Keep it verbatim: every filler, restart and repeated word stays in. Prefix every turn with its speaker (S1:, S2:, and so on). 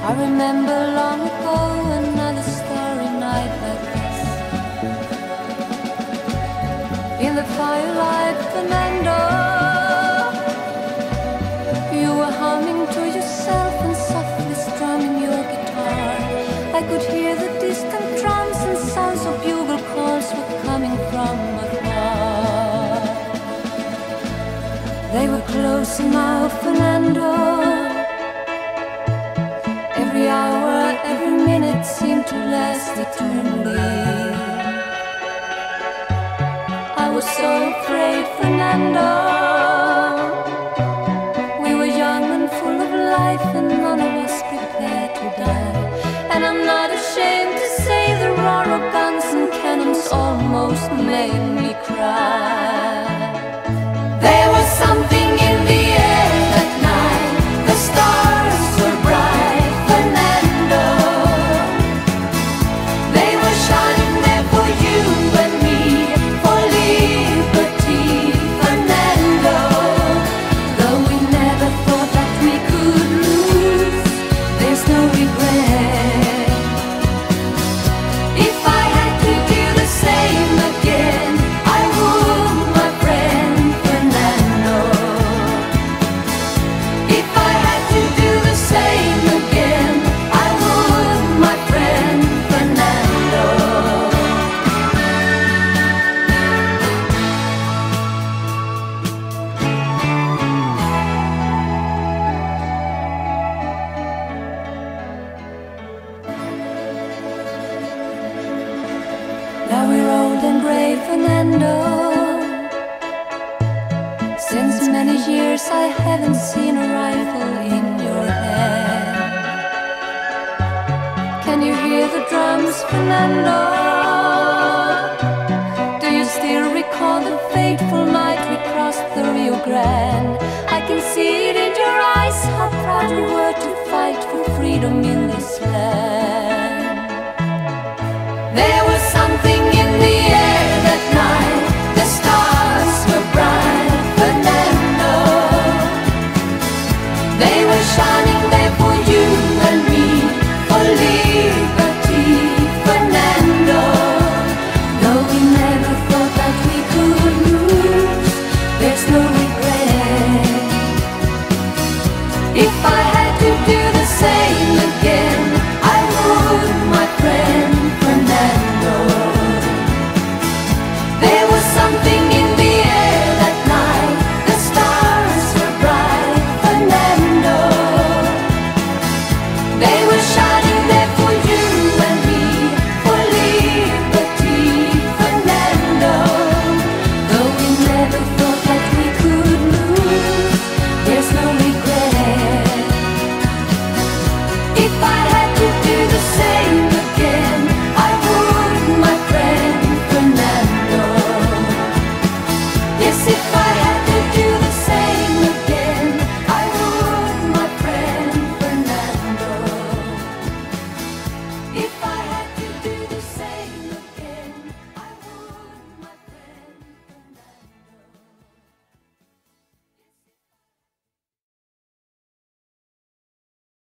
S1: I remember long ago another starry night like this. In the firelight, Fernando, you were humming to yourself and softly strumming your guitar. I could hear the distant drums and sounds of bugle calls were coming from afar. They were close now, Fernando. Every hour, every minute seemed to last eternally. I was so afraid, Fernando. We were young and full of life, and none of us prepared to die. And I'm not ashamed to say the roar of guns and cannons almost made me cry. There was something in the air that night. The stars were bright, Fernando. They were shining there for you and me, for liberty, Fernando. Though we never thought that we could lose, there's no regret. If I had to do the same again, I would, my friend Fernando. If I had to do the same again, I would, my friend Fernando. Now we're old and gray, Fernando. Since many years I haven't seen a rifle in your hand. Can you hear the drums, Fernando? Do you still recall the fateful night we crossed the Rio Grande? I can see it in your eyes, how proud you were to fight for freedom in this land. There was something in the air that night. The stars were bright, Fernando. They were shining there for you and me, for liberty, Fernando. Though we never thought that we could lose, there's no regret. If I